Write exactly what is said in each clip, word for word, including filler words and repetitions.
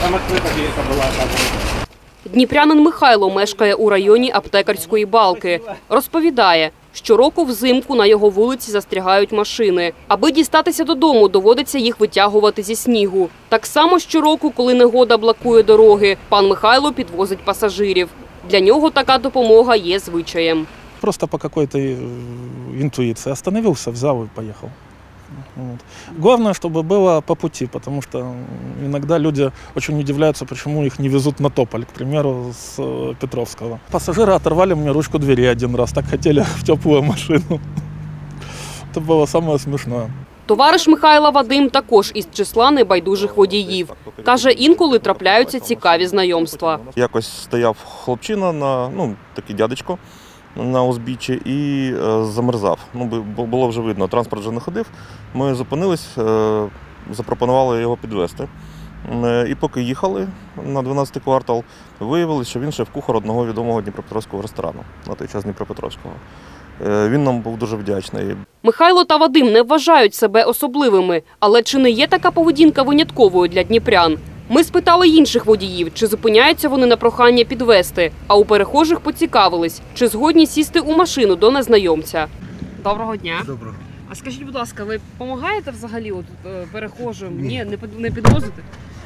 Дніпрянин Михайло мешкає у районі Аптекарської балки. Розповідає, щороку взимку на його вулиці застрягають машини. Аби дістатися додому, доводиться їх витягувати зі снігу. Так само щороку, коли негода блокує дороги, пан Михайло підвозить пасажирів. Для нього така допомога є звичаєм. Просто по какой-то интуиции остановился, взял и поехал. Вот. Главное, чтобы было по пути, потому что иногда люди очень удивляются, почему их не везут на Тополь, к примеру, с Петровского. Пассажиры оторвали мне ручку двери один раз, так хотели в теплую машину. Это было самое смешное. Товариш Михайла Вадим також із числа небайдужих водіїв. Каже, інколи трапляються цікаві знайомства. Якось стояв хлопчина, на, ну, такий дядечко, на узбіччі і е, замерзав. Ну, було вже видно, транспорт вже не ходив. Ми зупинились, е, запропонували його підвезти. Е, і поки їхали на дванадцятий квартал, виявилось, що він шеф-кухар одного відомого дніпропетровського ресторану, на той час Дніпропетровського. Е, він нам був дуже вдячний. Михайло та Вадим не вважають себе особливими, але чи не є така поведінка винятковою для дніпрян? Ми спитали інших водіїв, чи зупиняються вони на прохання підвезти, а у перехожих поцікавились, чи згодні сісти у машину до незнайомця. Доброго дня. Доброго. А скажіть, будь ласка, ви допомагаєте взагалі от, перехожим? Ні, не, не підвозите?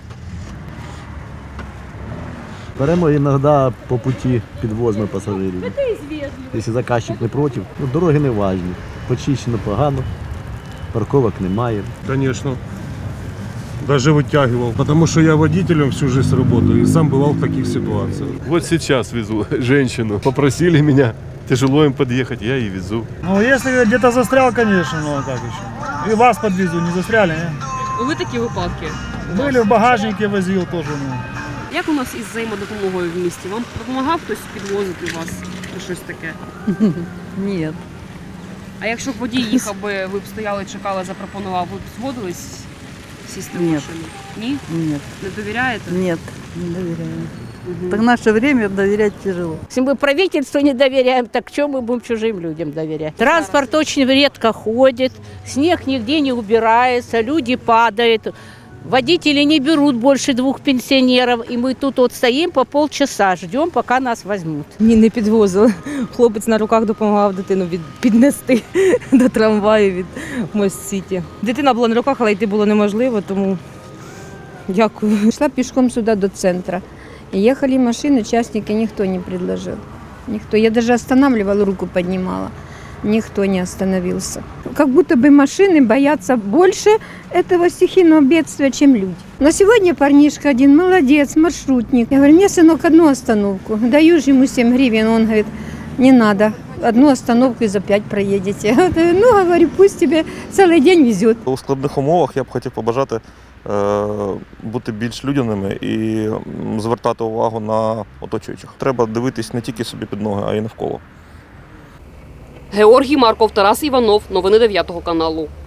Беремо іноді по путі підвозимо пасажирів. Якщо заказчик не проти, ну, дороги не важні. Почищено погано, парковок немає. Конечно. Даже вытягивал, потому что я водителем всю жизнь работаю и сам бывал в таких ситуациях. Вот сейчас везу женщину. Попросили меня, тяжело им подъехать, я и везу. Ну, если где-то застрял, конечно, ну а как еще? И вас подвезу, не застряли, не? Були такі випадки? Были в багажнике, возил тоже. Ну. Як у нас із взаємодопомогою в місті? Вам допомагав хтось підвозити вас чи щось таке? Ні. А якщо б водій їхав би, ви б стояли, чекали, запропонував, ви б згодились сісти в Ні. машину? Ні? Ні. Не довіряєте? Нет, не доверяем. Угу. Так в наше время доверять тяжело. Если мы правительству не доверяем, так что мы будем чужим людям доверять? Транспорт очень редко ходит, снег нигде не убирается, люди падают. Водители не берут больше двух пенсионеров, и мы тут вот стоим по полчаса, ждем, пока нас возьмут. Ні, не підвозили. Хлопець на руках допомагав дитину від, піднести до трамваю від Мост-Сіті. Дитина була на руках, але йти було неможливо, тому дякую. Шла пешком сюда до центра. И ехали машины, частники никто не предложил. Никто. Я даже останавливала, руку поднимала. Никто не остановился. Как будто бы машины боятся больше этого стихийного бедствия, чем люди. Но сегодня парнишка один, молодец, маршрутник. Я говорю, мне, сынок, одну остановку. Даю же ему семь гривен. Он говорит, не надо. Одну остановку и за пять проедете. Ну, говорю, пусть тебе целый день везет. У складних умовах я б хотів побажати е, бути більш людяними і звертати увагу на оточуючих. Треба дивитись не тільки собі під ноги, а й навколо. Георгій Марков, Тарас Іванов. Новини дев'ятого каналу.